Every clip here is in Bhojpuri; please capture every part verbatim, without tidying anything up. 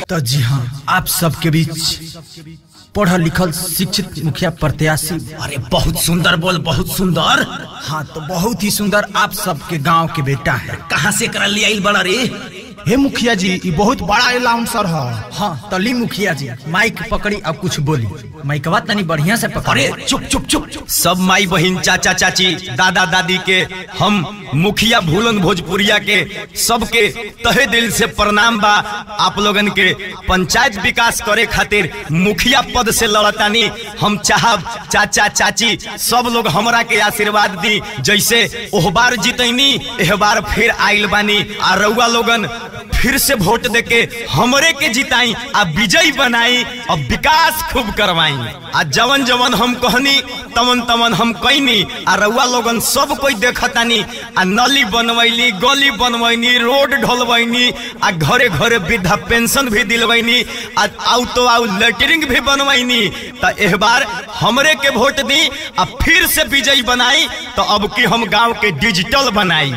तो जी हाँ, आप सबके बीच पढ़ा लिखल शिक्षित मुखिया प्रत्याशी। अरे बहुत सुंदर बोल, बहुत सुंदर। हाँ तो बहुत ही सुंदर आप सबके गांव के बेटा है। कहाँ से कर लिया बड़ा रे? हे मुखिया जी, ये बहुत बड़ा अनाउंसर है। हाँ तली मुखिया जी माइक पकड़ी अब कुछ बोली। माइकवा तनी बढ़िया से पकड़े। अरे चुप चुप चुप। सब माई बहन, चाचा चाची, दादा दादी के हम मुखिया भूलन भोजपुरिया के सबके तहे दिल से प्रणाम बा। आप लोगन के पंचायत विकास करे खातिर मुखिया पद से लड़तानी। हम चाहब चाचा चाची सब लोग हमरा के आशीर्वाद दी। जैसे ओह बार जीतनी एह बार फिर आइल बानी। आ रउआ लोगन फिर से वोट देके हमरे के जिताई आ विजयी बनाई और विकास खूब करवाई। आ जवन जवन हम कहनी तमन तमन हम कहनी। आ रउआ लोगन सब कोई देखतानी। आ नली बनवैनी, गली बनवैनी, रोड ढलवैनी, आ घरे घरे वृद्धा पेंशन भी दिलवैनी, आ आउ तो आउ लेटरिंग भी बनवैनी। तो एह बार हमरे के वोट दी आ फिर से विजयी बनाई। तो अब की हम गांव के डिजिटल बनाई।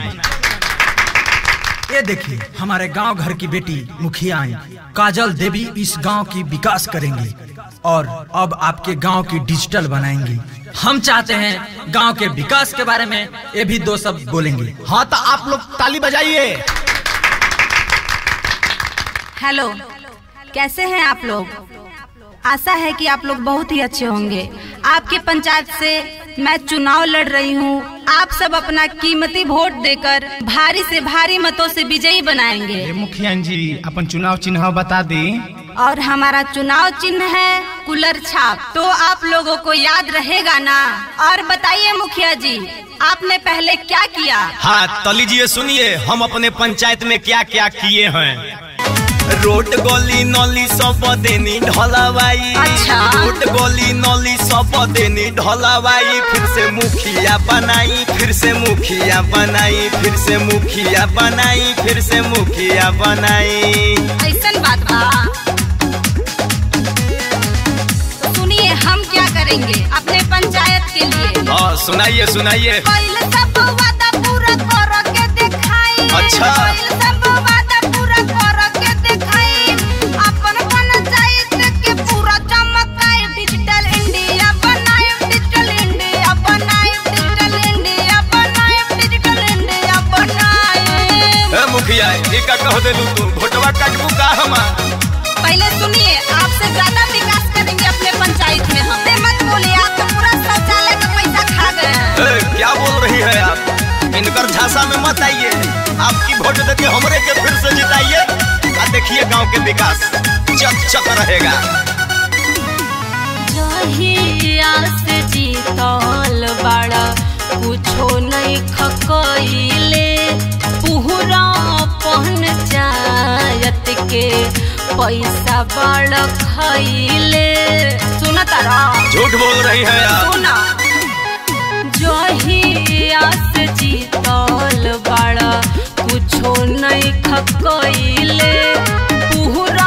ये देखिए हमारे गांव घर की बेटी मुखिया आई काजल देवी इस गांव की विकास करेंगी और अब आपके गांव की डिजिटल बनाएंगी। हम चाहते हैं गांव के विकास के बारे में ये भी दो शब्द बोलेंगे। हाँ तो आप लोग ताली बजाइए। हेलो, कैसे हैं आप लोग? आशा है कि आप लोग बहुत ही अच्छे होंगे। आपके पंचायत से मैं चुनाव लड़ रही हूँ। आप सब अपना कीमती वोट देकर भारी से भारी मतों से विजयी बनाएंगे। मुखिया जी अपन चुनाव चिन्ह बता दी। और हमारा चुनाव चिन्ह है कूलर छाप। तो आप लोगों को याद रहेगा ना? और बताइए मुखिया जी, आपने पहले क्या किया? हाँ तो लीजिए सुनिए हम अपने पंचायत में क्या क्या किए हैं। रोड गली नली सब देनी ढलवाई। अच्छा। रोड गली नली सब देनी ढलवाई। फिर से मुखिया बनाई, फिर से मुखिया बनाई, फिर से मुखिया बनाई, फिर से मुखिया बनाई। ऐसन बात बा? तो सुनिए हम क्या करेंगे अपने पंचायत के लिए। हाँ सुनाइए सुनाइए। पहले सब वादा पूरा कर के दिखाई। अच्छा। पहले सब वादा पूरा कर के दिखाई। अपन पंचायत के पूरा चमकाए। डिजिटल इंडिया बनाए, डिजिटल इंडिया बनाए, डिजिटल इंडिया बनाए, डिजिटल इंडिया बनाए। ए मुखिया ये का कह देलू तू? भोटवा काटबू का हमार? पहले सुनिए, आपसे ज्यादा विकास करेंगे अपने पंचायत में हम। मत बोलिए, आप तो पूरा शौचालय का पैसा खा गए हैं। क्या बोल रही है आप? इनकर झांसा में मत आइए। आपकी वोट देके हमरे के फिर से जिताइए और देखिए गांव के विकास चक चक रहेगा। जहिया से जीतल बड़ा कुछो नहीं खकइले। पूरा पंचायत के पैसा बड़ा खइले। सुना तारा? झूठ बोल रही है आप। सुना, जहिया से जीतल बड़ा कुछो नहीं खकइले। पूरा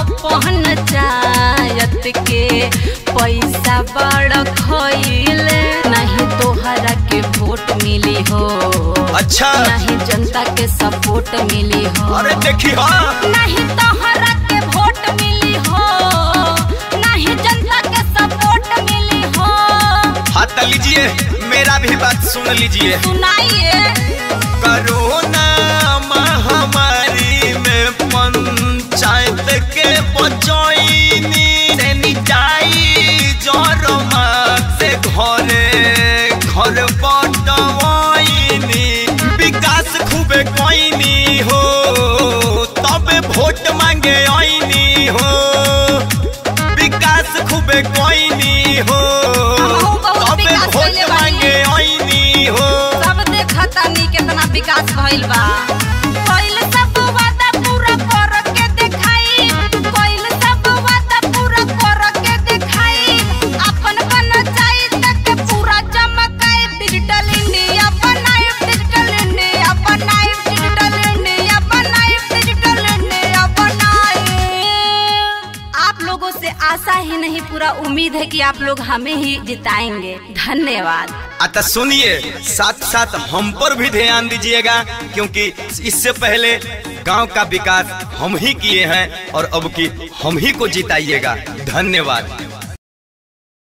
पंचायत के पैसा बड़ा खइले। नहीं तोहरा के वोट मिली हो। अच्छा। नहीं जनता के सपोर्ट मिली हो। अरे देखी हाँ। नहीं तोहरा के वोट मिली हो। नहीं जनता के सपोर्ट मिली हो। हाँ तो लीजिए मेरा भी बात सुन लीजिए। सुनाइए। कोरोना महामारी में पंचायत के बचैनी। सैनिटाइजर मास्क से घरे घर बटवाइनी। विकास खूबे कइनी हो तबे वोट मांगे आईनी हो। विकास खूबे कइनी हो तबे वोट मांगे आईनी हो। सब देखता नी कितना विकास भइल बा। पहले सब वादा पूरा कर के दिखाई। पहले सब वादा पूरा कर के दिखाई। अपन पंचायत के पूरा चमकाए। डिजिटल इंडिया बनाए, डिजिटल इंडिया बनाए, डिजिटल इंडिया बनाए, डिजिटल इंडिया बनाए। उम्मीद है कि आप लोग हमें ही जिताएंगे। धन्यवाद। अतः सुनिए, साथ साथ हम पर भी ध्यान दीजिएगा, क्योंकि इससे पहले गांव का विकास हम ही किए हैं और अब की हम ही को जिताइएगा। धन्यवाद।